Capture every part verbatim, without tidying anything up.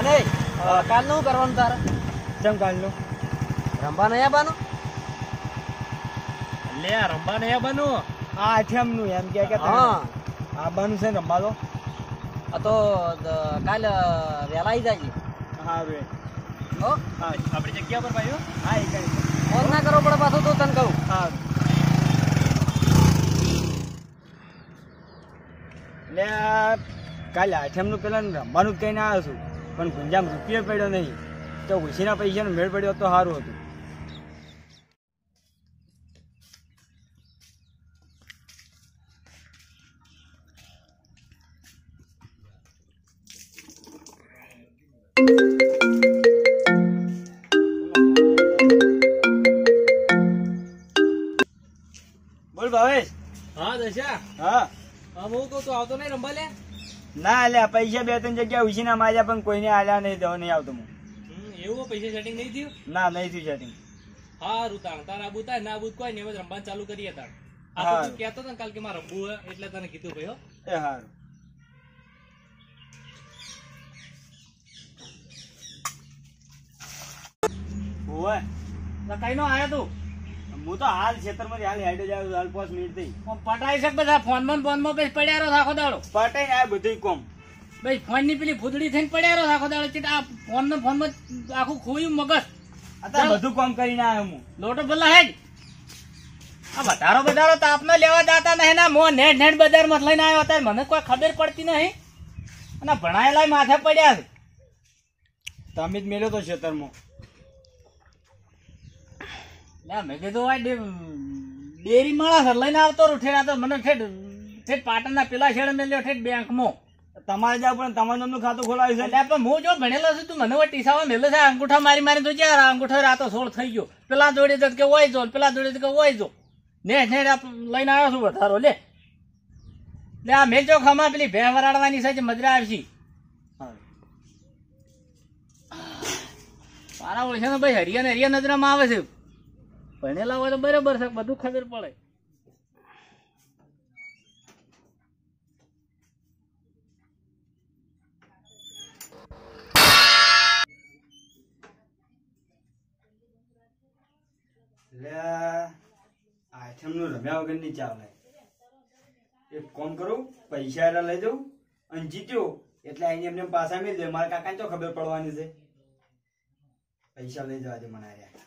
નહીં કાલનું કરવાનું તારે ચમ કાલનું રંબા નહીં આવવાનું લે રંબા નહીં આવવાનું આ આઠમનું એમ કે કે હા આવવાનું છે ને રંબા તો આ તો કાલ વહેલા આવી જાય હા રે હો હા આપણી જગ્યા પર ભાઈઓ હા એ કરી ફોન ના કરવો પડે પાછું તો તને કહું હા લે કાલે આઠમનું પેલા રમવાનું જ કહીને આવ્યો છું પણ ગુંજામ રૂપિયો પડ્યો નહીં તો ઉછીના પૈસાનો મેળ પડ્યો તો સારું હતું બોલ ભાવેશ હા દશા હા હું કહું તું આવતો નહીં રંબા લે ના લે પૈસા બે ત્રણ જગ્યા ઉછીના માર્યા પણ કોઈને આલ્યા નહીં દવા નહીં આવતો હું એવું પૈસા સેટિંગ નહીં થયું ના નહીં થયું સેટિંગ હારું તાણ તાર આબુ થાય ના આબુ કોઈ નહીં રમવાનું ચાલુ કરીએ તાણ આ તો તું કહેતો ને કાલ કે મારે રમવું હે એટલે તને કીધું ભાઈ હો એ સારું ઓય કઈ નો આયો તું હું તો હાલ ખેતરમાં હાલ હેડે જાવ હાલ પાંચ મિનિટ થઈ પટાઈ શક બધા ફોન માં ફોન માં પછી પડ્યા રહો આખો દાડો પટાઈ ને આ બધું કોમ ભાઈ ફોન ની પેલી ફૂદડી થઈને પડ્યા રહો આખો દાડો ચીટ આ ફોન ને ફોન માં આખું ખોયું મગજ અત્યારે બધું કામ કરીને આવ્યો હું લોટો ભલા હેડ આ વધારો વધારો તાપનો લેવા જાતા નહીં ના મો નેટ નેટ બજાર માં લઈને આવ્યો અત્યારે મને કોઈ ખબર પડતી નહીં અને ભણાયેલા માથે પડ્યા છે તમે જ મેલ્યો તો ખેતરમાં મેં કીધું આ ડેરી માણસ લઈને આવતો રહું ઠેર તો મને ઠેઠ ઠેઠ પાટણના પેલા છેડે મેલ્યો ઠેઠ બેંકમાં તમારે જાવ પણ તમારું નામનું ખાતું ખોલાવ્યું છે એટલે પણ હું જો ભણેલો છું તું મને ટીસાવા મેલે છે અંગૂઠા મારી મારી તો ચાર અંગૂઠો રાતો સોળ થઈ ગયો પેલા જોડે તો કે ઓય જો પેલા જોડે તો કે ઓય જો ને ને લઈને આવ્યો છું વધારો લે લે આ મેલ ચોક હમા પેલી ભે વરાડવાની છે મજરા આવશી મારા ઓળખે ભાઈ હરિયા ને હરિયા નજરામાં આવે છે ભણેલા હોય તો બરાબર છે બધું ખબર પડે આઠમનું રમ્યા વગર ની ચાલે એક કોમ કરું પૈસા એલા લઈ જાઉં અને જીત્યો એટલે અહીં એમને પાછા મેળ દે મારા કાકા તો ખબર પડવાની છે પૈસા લઈ જવા દે મને રહ્યા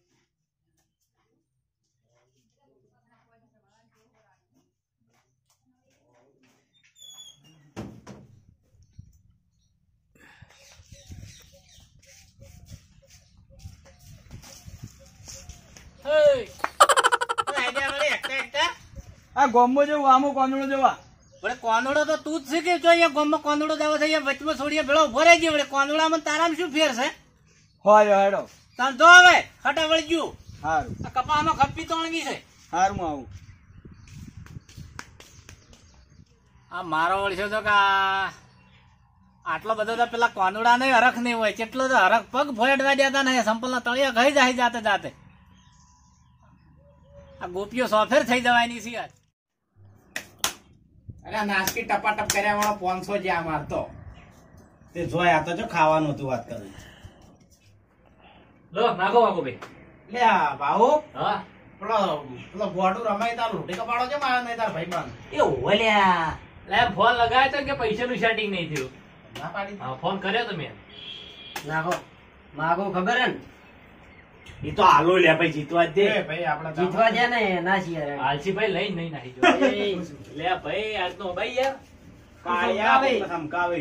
આ ગોમો જેવું આમો કોંદડો જેવા કોંદડો તો તું જ શીખે છો અહીંયા ગોમમાં કોંદડો જવો છે વચમાં છોડીએ ભેળો ઉભો રહી ગયો કોંદડામાં તારામાં શું ફેર છે હોય હેડો તાર જો હવે ખટા વળી ગયું સારું કપામાં ખપ્પી તોણવી છે સારું હું આવું આ મારો વળશો તો કે આટલો બધો તો પેલા કોંદડા નહીં હરખ નહીં હોય કેટલો તો હરખ પગ ભોયડવા દેતા નહીં સંપલ ના તળિયા ગઈ જાય જાતે જાતે આ ગોપીઓ સોફેર થઈ જવાની છે યાર અરે નાસ્કી ટપાટપ કર્યા વાળો પાંચસો જ્યાં મારતો તે જોયા તો જો ખાવાનું હતું વાત કરું લો નાખો વાગો ભાઈ લે આ ભાઉ હા પેલો પેલો બોડું રમાય તાર લૂંટી કપાડો છે મારે નહીં તાર ભાઈ બંધ એ ઓલ્યા લે ફોન લગાવ્યો તો કે પૈસાનું સેટિંગ નહીં થયું ના પાડી હા ફોન કર્યો તમે નાખો માગો ખબર હે ને ઈ તો હાલો લે ભાઈ જીતવા જ દે ભાઈ આપણે જીતવા દે ને ના છીએ આલસી ભાઈ લઈ નહીં નાખી જો લે ભાઈ આજ તો ભાઈ યાર કાળિયા ભાઈ ધમકાવે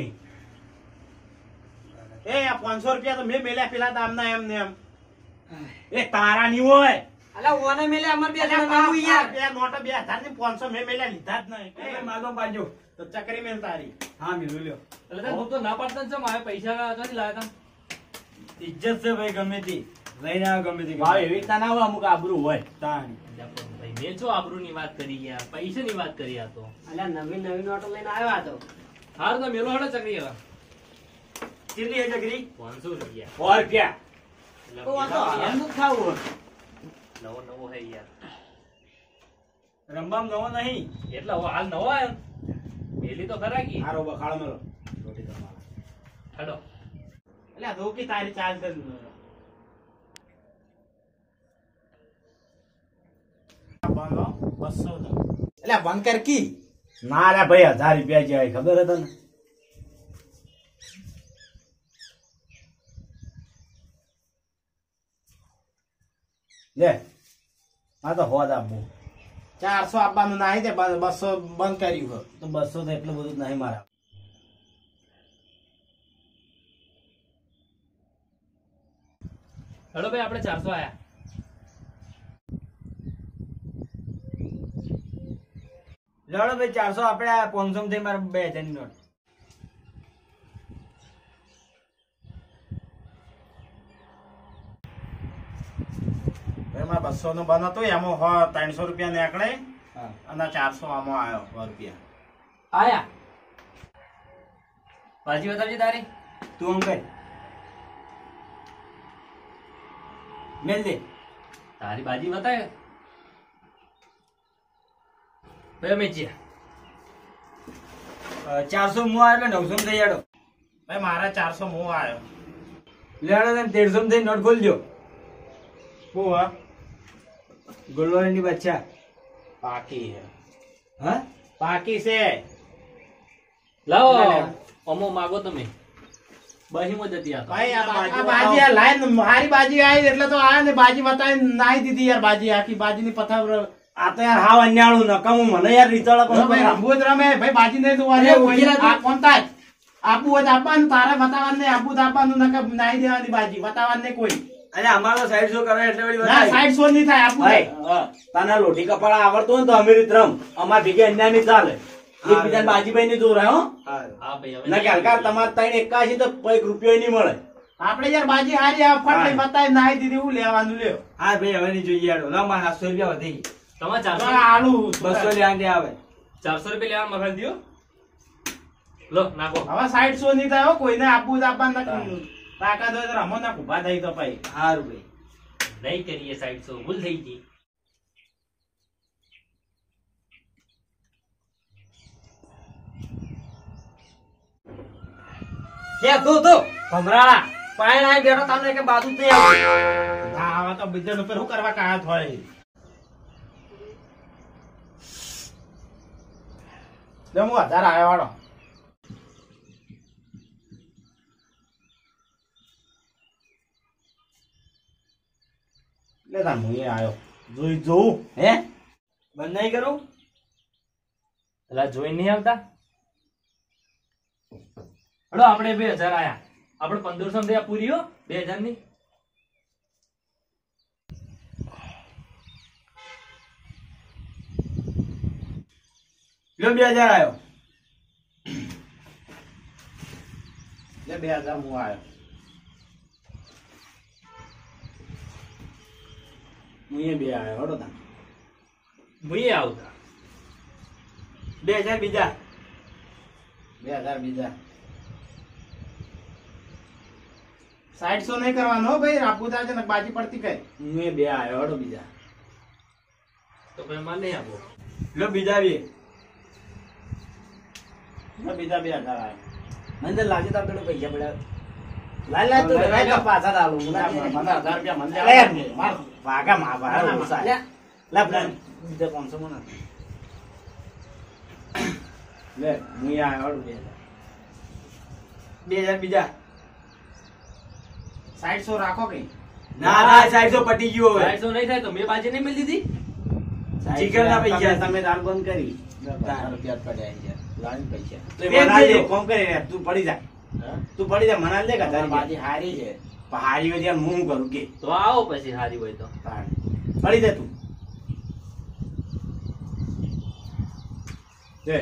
એ આ પાંચસો રૂપિયા તો મેં મેલ્યા પેલા દામના એમ ને એમ એ તારા ની હોય અલા ઓને મેલે અમર બે જણા નાવું યાર બે નોટ બે હજાર ની પાંચસો મેં મેલ્યા લીધા જ નહીં એ માગો પાજો તો ચકરી મેલ તારી હા મિલું લ્યો એટલે હું તો ના પાડતા છે મારે પૈસા નથી લાવ્યા ઇજ્જત છે ભાઈ ગમે તે લઈને આવ ગમે તે ભાવ એવી રીતના ના હોય અમુક આબરૂ હોય તાણી ભાઈ મેં શું આબરૂ ની વાત કરી ગયા પૈસા ની વાત કરી આ તો અલા નવી નવી નોટો લઈને આવ્યા તો હાર તો મેલો હડો ચકરી હવે કેટલી હે ચકરી પાંચસો રૂપિયા સો રૂપિયા તો આ તો એમનું જ ખાવું નવો નવો હે યાર રંબામ નવો નહીં એટલે હવે હાલ નવો આવ્યો પેલી તો ખરા કી હારો બખાડો મેલો રોટી તમારા હડો એટલે આ ધોકી તારી ચાલ કર બંધ બસો નો એટલે બંધ કર કી ના રે ભાઈ હજાર રૂપિયા જાય ખબર હતા ને લે આ તો હોદ આપવું ચારસો આપવાનું નહીં તે બસો બંધ કર્યું છે. તો બસો તો એટલું બધું નહીં મારા હેલો ભાઈ આપણે ચારસો આયા લડો ભાઈ ચારસો આપણે આ પાંચસો માં થઈ મારે બે હજાર ની નોટ ભાઈ મારે બસો નું બંધ હતું એમાં હો ત્રણસો રૂપિયા નીકળે હા અને ચારસો આમાં આવ્યો સો રૂપિયા આયા ભાજી બતાવજે તારી તું આમ કર મેલ દે તારી ભાજી બતાવે ભાઈ મેચિયા અ, ચારસો મુ આવ્યો એટલે નવસો માં થઈ જાડો ભાઈ મારા ચારસો મોં આવ્યો લેડો ને તેરસો માં થઈ નોટ ખોલજો શું હા ગોલવાળીની બચ્ચા પાકી છે હા પાકી છે લાવો લે, લે. અમો માગો તમે બહી મો જતી આ ભાઈ આ બા- આ બાજી આ લાઈન મારી બાજી આવી એટલે તો આયા ને બાજી બતાવી નાઈ દીધી યાર બાજી આખી બાજીની પથાર આ તો યાર હાવ અન્યાળું નકામું મને યાર રીતળ ભાઈ રમવું જ રમે ભાઈ બાજી નહીં જોવા અરે, ઉભી રહે તું. આ કોણતા જ આપવું હોય તો આપવાનું તારે બતાવવાનું નહીં આપવું તો આપવાનું નકર નાઈ દેવાની બાજી બતાવવાનું નહીં કોઈ અરે અમારો સાઈડ શો કરે એટલે વળી ના બતાવી. સાઈડ સો નહીં થાય આપવું ભાઈ થાય. તને લોઢી કપાળા આવડતું હોય ને તો અમીરી રમ અમાર ભેગી અન્યાય નહીં ચાલે એકબીજાને બાજીભાઈ ની દૂર હો હા ભાઈ હવે ના કે હલકા તમારે ત્રણ એકાશી તો એક રૂપિયો નહીં મળે આપણે યાર બાજી હારી આ ફટ લઈ બતાવી નાઈ દીધી હું લેવાનું લ્યો હા ભાઈ હવે નહીં જોઈએ યાર લો મારે સાતસો રૂપિયા વધી ગઈ. તમારે તો ચારસો આ આલુ બસો લેવાની આવે ચારસો રૂપિયા લેવા મગાવી દો લો નાખો હવે સાઈડ સો નહીં થાય હો, કોઈને આપવું તો આપવાનું નથી. તાકાત હોય તો રમો ના ઉભા થઈ તો ભાઈ સારું ભાઈ નહીં કરીએ સાઈડ સો ભૂલ થઈ ગઈ કે તું તું ભમરાળા પાયણ આવી બેઠો તમને કે બાજુ જ નહીં આવતી. હા હવે તો બીજા ઉપર શું કરવા કાયા હોય લે હું હજાર આવ્યો વાળો લે તાર હું આવ્યો જોઈ જોઉં હે બંધ નહીં કરું એટલે જોઈ નહીં આવતા હડો આપણે બે હજાર આયા આપણે પંદરસો માં થયા પૂરી હો બે હજાર ની લો બે હજાર આવ્યો લે બે હજાર હું આવ્યો હું એ બે આવ્યો હડો તા ભૂયે આવતા બે હજાર બીજા બે હજાર બીજા સાઈડ સો નહીં કરવાનો હો ભાઈ આપવું થાય છે ને બાજી પડતી કઈ હું એ બે આવ્યો હડો બીજા તો ભાઈ મને નહીં આપો લો બીજા બે લે બીજા બે હજાર આવ્યો મને તો લાગે તો પેલો પૈસા પડ્યા લાય લાય તું લાય તો પાછા ડાલું મને મને હજાર રૂપિયા મને લે, માર ભાગા માં ભાગા લે, ઓછા. લે. લે પેલા બીજા પાંચસો માં નાખ. લે હું એ આવ્યો હડો બે હજાર બે હજાર બીજા સાઈડ સો રાખો કઈ ના ના સાઈડસો પટી ગયો હવે સાઈડ સો નહીં થાય તો મેં બાજી નહીં મળી દીધી ચીકરના પૈસા તમે દાન બંધ કરી દાન. હજાર રૂપિયા જ પડ્યા છે લાઈન પૈસા તો એ મનાઈ દે, કોમ કરી રે, તું પડી જા તું પડી જા મનાઈ દે કે હજાર બાજી હારી છે રૂપિયા. હારી હોય ત્યારે હું શું કરું કે તો આવો પછી હારી હોય તો તાણ. પડી જા તું લે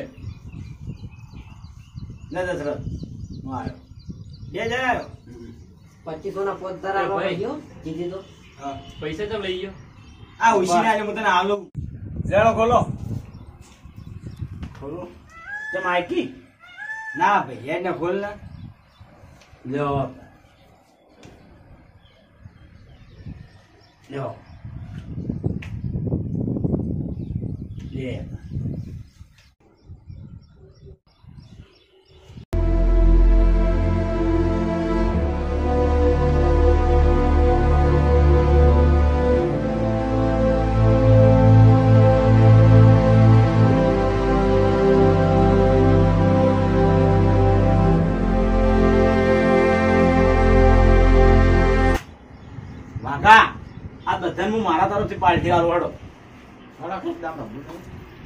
લે દશરથ હું આવ્યો બે હજાર આવ્યો પચીસો ના પોત ધરા એ ભાઈ. ગયો જીધી તો હા પૈસા ચમ લઈ ગયો આ ઉછીને આજે હું તને આલો લેડો ખોલો ખોલો તેમ આઈકી ના ભાઈ હેડ ને ખોલ ના લ્યો લ્યો લે બધાને હું મારા તરફથી પાર્ટી આલું હેડો હેડો ખૂબ દામ રમવું.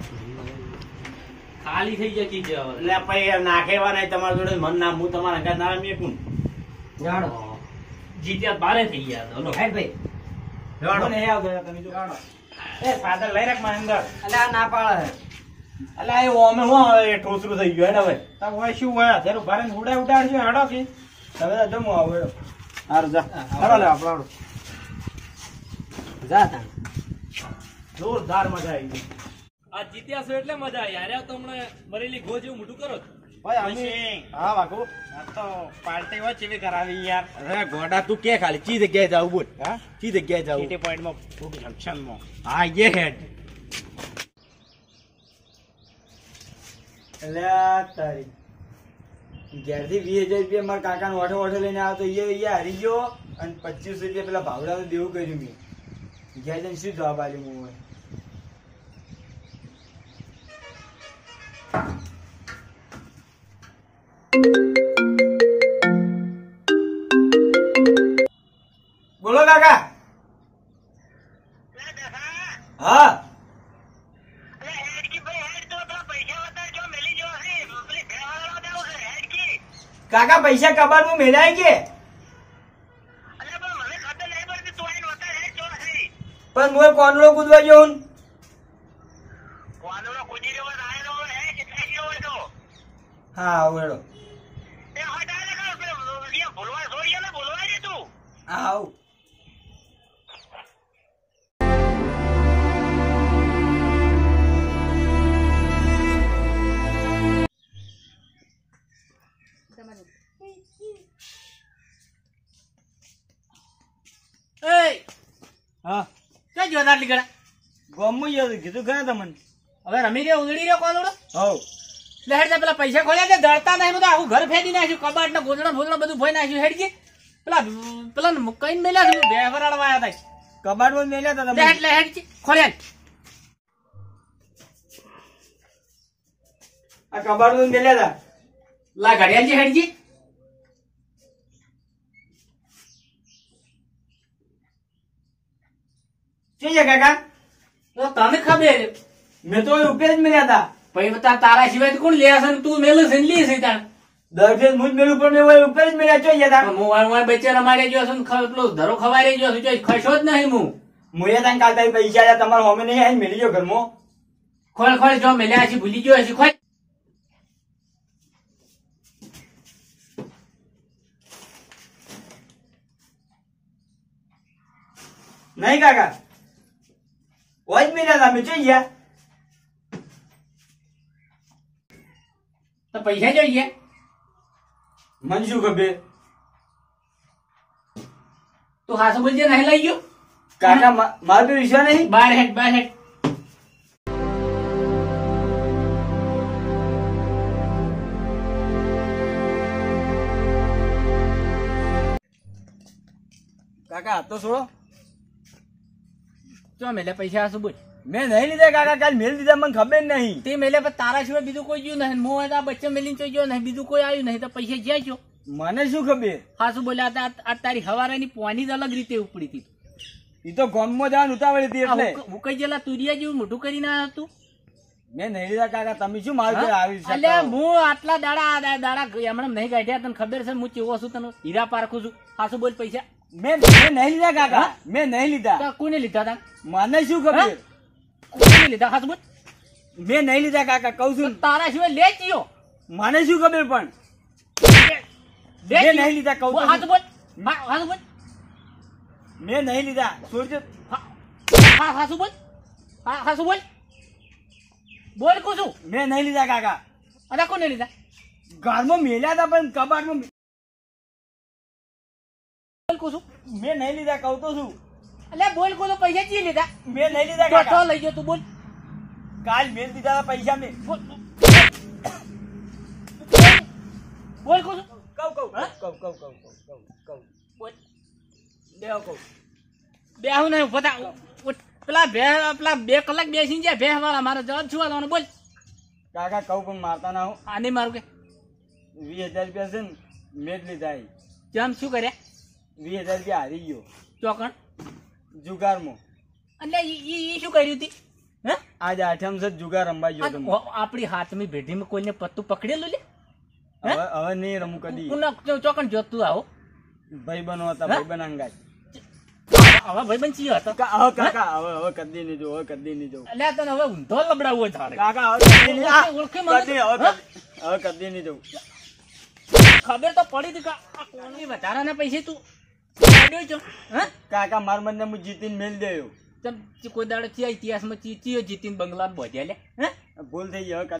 ખાલી થઈ જાય ચીજ હવે. એટલે પછી નાખેવા નહીં તમારા જોડે મન ના હું તમારા ઘર ના રમીએ કોણ જાડો જીત્યા બારે થઈ ગયા તો લો. હેડ ભાઈ હેડો નહીં આવતો તમે જો હેડો એ ફાધર લઈ રાખ મારી અંદર અલે આ ના પાડે એટલે એ ઓમે હું એ ઠોસરું થઈ ગયું હેડો ભાઈ તો હોય શું હોય અત્યારે ભારે ઉડાય ઉડાડજો હેડો કે તમે તો જમો આવો હેડો હારું જા હેડો લે આપણો હેડો જા તા જોરદાર મજા આવી ગઈ આ જીત્યા છો એટલે મજા આવી. હાર્યા તો હમણાં મરેલી ગો જેવું મોટું કરો છો. ભાઈ અમે હા વાગુ આ તો પાર્ટી હોય ચેવી કરાવી યાર અરે ગોડા તું કે ખાલી ચી જગ્યાએ જાવ બોલ હા ચી જગ્યાએ જાવ સિટી પોઈન્ટ માં જંક્શન માં હા ये હેડ એટલે તારી ઘેરથી વીસ હજાર રૂપિયા મારા કાકાનો ઓઠો ઓઠો લઈને આવ્યો તો એ એ હારી ગયો અને પચીસ રૂપિયા પેલા ભાવડા દેવું કર્યું મેં ઘેર જઈને શું જવાબ આપ્યો હું હવે? બોલો કાકા. હા કાકા પૈસા કબાટમાં મેળાય કે પણ હું કોનડો કૂદવા ગયો હું. હા આવું હેડો હા આવું. એય હા ક્યાં ગયો આટલી ગળા? ગમું ગયો કીધું ખરા તમને. હવે રમી રહ્યો ઉગડી રહ્યો કોલોડો. હવ એટલે હેડ જા, પેલા પૈસા ખોલ્યા છે દળતા નહીં. હું તો આખું ઘર ફેરી નાખ્યું, કબાટ ને ગોદડા ફોદડા બધું ભોઈ નાખ્યું. હેડજી પેલા પેલા કઈ મેલ્યા છે બે વરાળવા આવ્યા હતા કબાટમાં મેલ્યા હતા એટલે તમે. એટલે હેડજી ખોલ્યા. આ કબાટમાં મેલ્યા હતા. લા ઘડિયાળજી હેડજી. શું છે કાકા? તો તને ખબર મેં તો રૂપિયા જ મેલ્યા હતા. પછી બતા તારા સિવાય તો કોણ લે હશે ને તું મેલું છે ને લે છે તાણ. દર ફેર મુજ મેલું પણ મેં રૂપિયા જ મેલ્યા ચોઈ ગયા હતા. હું વાળ વાળ બેચેરા મારી ગયો છું ને ખ- પેલો ધરો ખવાઈ ગયો છું ચોઈ ખસો જ નહીં હું. મુએ તને કાલ તારી પૈસા આયા તમારા હોમે નહીં આવીને મેલી ગયો ઘરમાં. ખોલ ખોલ જો મેલ્યા હશે ભૂલી ગયો હશે ખોલ. નહીં કાકા ઓજ મેલ્યા હતા મેં ચોઈ ગયા. તો પૈસા જોઈએ. મને શું ખબર તું હાસુ બોલજે નહીં લઈ ગયો. કાકા મા- મારો તો વિશ્વાસ નહીં. બાર હેડ બાર હેડ. કાકા હાથ તો છોડો. ચો મેલે પૈસા હાસુ બોલ. મેં નહીં લીધા કાકા કાલ મેલ દીધા મને ખબર નહીં. તે મેલે પણ તારા સિવાય બીજું કોઈ ગયું નહીં. હું હોય તો આ બચ્ચા મેલીને ચોઈ ગયો નહીં, બીજું કોઈ આવ્યું નહીં તો પૈસા જ્યાં ગયો. મને શું ખબર. હાસુ બોલ્યા હતા આ તારી હવારાની પોની જ અલગ રીતે ઉપડી હતી. ઈ તો ગામમાં જવાનું ઉતાવળી હતી એટલે મુકઈ જેલા તુરિયા જેવું મોટું કરીને આવ્યો તું. મેં નહીં લીધા કાકા. તમે શું મારું ઘરે આવી શકો? અલ્યા હું આટલા દાડા આ દાડા હમણાં નહીં કાઢ્યા તને ખબર છે હું ચેવો છું તને હીરા પારખું છું. હાસુ બોલ પૈસા મેં મેં નહીં લીધા કાકા. હા? મેં નહીં લીધા. તો કોને લીધા હતા? મને શું ખબર. કોને લીધા હાસુ બોલ. મેં નહીં લીધા કાકા કઉ છું. તારા સિવાય લે ચિયો. મને શું ખબર પણ મેં નહીં લીધા કહું તો હાસુ બોલ. હા, હાસુ બોલ. મેં નહીં લીધા. છોડજો. હા હાસુ બોલ. હા હાસુ બોલ. બોલ કુછું. મેં નહીં લીધા કાકા. અરે કોને લીધા? ઘરમાં મેલ્યા હતા પણ કબાટમાં બોલ કુછું. મેં નહીં લીધા કહું તો શું. અલ્યા બોલ કુછું. પૈસા ચી લીધા? મેં નહીં લીધા ચોથો કાકા. લઈ ગયો તું બોલ. કાલ મેલ દીધા હતા પૈસા મેં. બોલ બોલ કુછું. કહું કહું હા? કહું કહું કહું કહું કહું કહું બોલ. દેવો કહું. બે હું નહીં ઉભો થા. ઉઠ. પેલા ભે પેલા બે કલાક બેસીને જાય ભેહ વાળા મારો જવાબ શું આલવાનો બોલ. કાકા કહું પણ મારતા ના હું. આ નહીં મારું કે વીસ હજાર રૂપિયા છે ને મેં જ લીધા. ઈ. જમ શું કર્યા? વીસ હજાર રૂપિયા હારી ગયો ચોકણ જુગારમાં. એટલે ઈ ઈ- ઈ શું કર્યું તી હે આજ આઠમ છે જુગાર રમવા ગયો તો હું. આ- આપણી હાથમી ભેઢીમાં કોઈને પત્તું પકડેલું લે હવે હવે નહીં રમું કદી. કોના ચો- ચોકન જોતું આવો ભાઈબંધો હતા હે? ભાઈબંધ અંગાત. હવે ભાઈ બંચી હતો કા- હવે કાકા હવે હવે કદી નહીં જોઉં, હવે કદી નહીં જોઉં. એટલે તને હવે ઊંધો લબડાવવો તારે કાકા હવે કદી નહીં. આ, ઓળખી મને. કદી હવે હે? કદી- હવે કદી નહીં જોઉં. ખબર તો પડી હતી કે આ કોની વધારાના પૈસે તું કાઢ્યો છો હે કાકા માર મને હું જીતીને મેલ દેયો. તમ કોઈ દાડો ચિયા ઇતિહાસમાં ચી ચિયો જીતીને બંગલા બોધ્યા લે હે ભૂલ થઈ ગઈ હવે